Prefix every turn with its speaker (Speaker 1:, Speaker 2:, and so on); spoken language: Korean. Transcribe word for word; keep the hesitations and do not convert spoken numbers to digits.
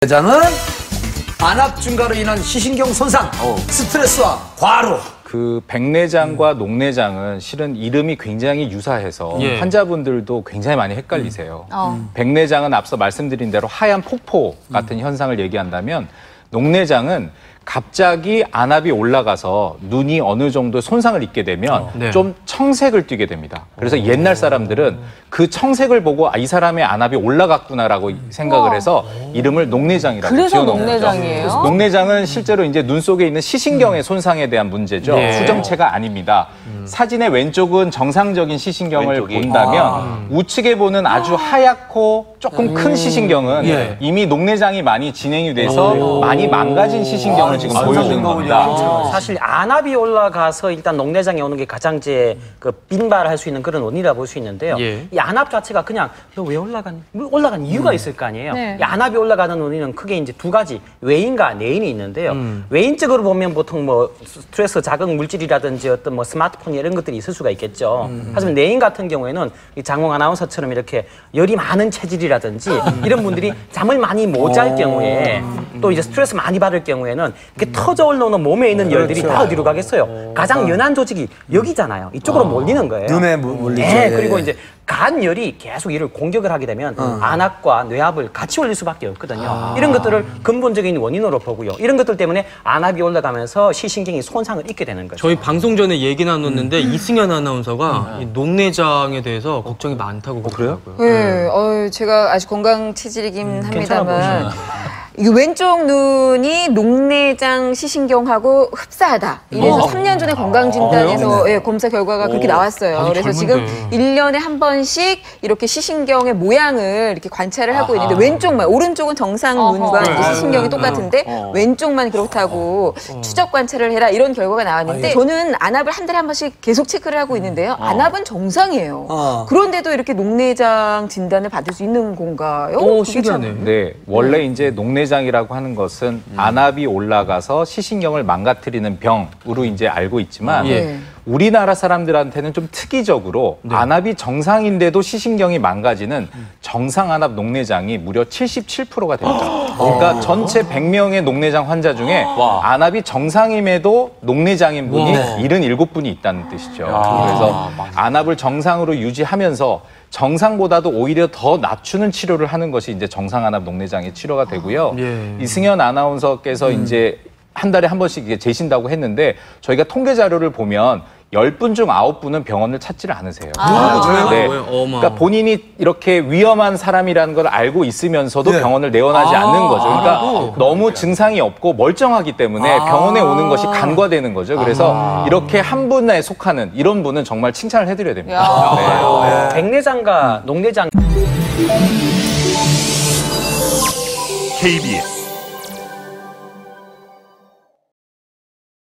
Speaker 1: 장은 안압 증가로 인한 시신경 손상, 어. 스트레스와 과로.
Speaker 2: 그 백내장과 음. 녹내장은 실은 이름이 굉장히 유사해서 예. 환자분들도 굉장히 많이 헷갈리세요. 음. 어. 백내장은 앞서 말씀드린 대로 하얀 폭포 같은 음. 현상을 얘기한다면 녹내장은 갑자기 안압이 올라가서 눈이 어느 정도 손상을 입게 되면 어, 네. 좀 청색을 띠게 됩니다. 그래서 오. 옛날 사람들은 그 청색을 보고 아, 이 사람의 안압이 올라갔구나라고 생각을 해서 이름을 녹내장이라고 지어놓은
Speaker 3: 녹내장이에요?
Speaker 2: 거죠. 녹내장은 실제로 이제 눈 속에 있는 시신경의 음. 손상에 대한 문제죠. 네. 수정체가 아닙니다. 음. 사진의 왼쪽은 정상적인 시신경을 왼쪽이? 본다면 아. 우측에 보는 아주 하얗고 조금 음. 큰 시신경은 예. 이미 녹내장이 많이 진행이 돼서 오. 많이 망가진 시신경을 지금 보여주는 겁니다.
Speaker 4: 아. 사실 안압이 올라가서 일단 녹내장이 오는 게 가장 제 그 빈발할 수 있는 그런 원인이라 볼 수 있는데요. 예. 이 안압 자체가 그냥 너 왜 올라간 올라간 이유가 음. 있을 거 아니에요. 네. 이 안압이 올라가는 원인은 크게 이제 두 가지 외인과 내인이 있는데요. 음. 외인적으로 보면 보통 뭐 스트레스 자극 물질이라든지 어떤 뭐 스마트폰 이런 것들이 있을 수가 있겠죠. 음. 하지만 내인 같은 경우에는 이 장홍 아나운서처럼 이렇게 열이 많은 체질이라든지 음. 이런 분들이 잠을 많이 못 잘 경우에 음. 또 이제 스트레스 많이 받을 경우에는 이렇게 음. 터져 올라오는 몸에 있는 열들이 그렇죠. 다 어디로 가겠어요? 오. 가장 연한 조직이 여기잖아요. 이쪽으로 아. 몰리는 거예요.
Speaker 1: 눈에 몰리죠.
Speaker 4: 네, 그리고 이제 간열이 계속 이를 공격을 하게 되면 어. 안압과 뇌압을 같이 올릴 수밖에 없거든요. 아. 이런 것들을 근본적인 원인으로 보고요. 이런 것들 때문에 안압이 올라가면서 시신경이 손상을 입게 되는 거죠.
Speaker 5: 저희 방송 전에 얘기 나눴는데 음. 이승현 아나운서가 음. 이 녹내장에 대해서 걱정이 많다고
Speaker 3: 어, 그래요? 네, 어, 제가 아주 건강 체질이긴 음, 합니다만 이 왼쪽 눈이 녹내장 시신경하고 흡사하다. 이래서 어. 삼 년 전에 건강진단에서 어, 예, 검사 결과가 오. 그렇게 나왔어요. 그래서 젊은데. 지금 일 년에 한 번씩 이렇게 시신경의 모양을 이렇게 관찰을 아하. 하고 있는데 왼쪽만, 오른쪽은 정상 눈과 이제 시신경이 똑같은데 어. 왼쪽만 그렇다고 어. 추적 관찰을 해라 이런 결과가 나왔는데 아, 예. 저는 안압을 한 달에 한 번씩 계속 체크를 하고 있는데요. 어. 안압은 정상이에요. 어. 그런데도 이렇게 녹내장 진단을 받을 수 있는 건가요?
Speaker 5: 오, 신기하네.
Speaker 2: 네, 원래 음. 이제 녹내 장이라고 하는 것은 음. 안압이 올라가서 시신경을 망가뜨리는 병으로 이제 알고 있지만 예. 우리나라 사람들한테는 좀 특이적으로 네. 안압이 정상인데도 시신경이 망가지는 정상 안압 녹내장이 무려 칠십칠 퍼센트가 됩니다. 그러니까 전체 백 명의 녹내장 환자 중에 와. 안압이 정상임에도 녹내장인 분이 와. 칠십칠 분이 있다는 뜻이죠. 야. 그래서 안압을 정상으로 유지하면서 정상보다도 오히려 더 낮추는 치료를 하는 것이 이제 정상 안압 녹내장의 치료가 되고요. 아, 예. 이승현 아나운서께서 음. 이제 한 달에 한 번씩 이게 재신다고 했는데 저희가 통계 자료를 보면 열 분 중 아홉 분은 병원을 찾지를 않으세요.
Speaker 5: 아, 아
Speaker 2: 네. 그러니까 본인이 이렇게 위험한 사람이라는 걸 알고 있으면서도 네. 병원을 내원하지 아 않는 거죠. 그러니까 아 너무 증상이 없고 멀쩡하기 때문에 아 병원에 오는 것이 간과되는 거죠. 그래서 아 이렇게 한 분에 속하는 이런 분은 정말 칭찬을 해드려야 됩니다.
Speaker 4: 네. 백내장과 녹내장.
Speaker 6: 케이비에스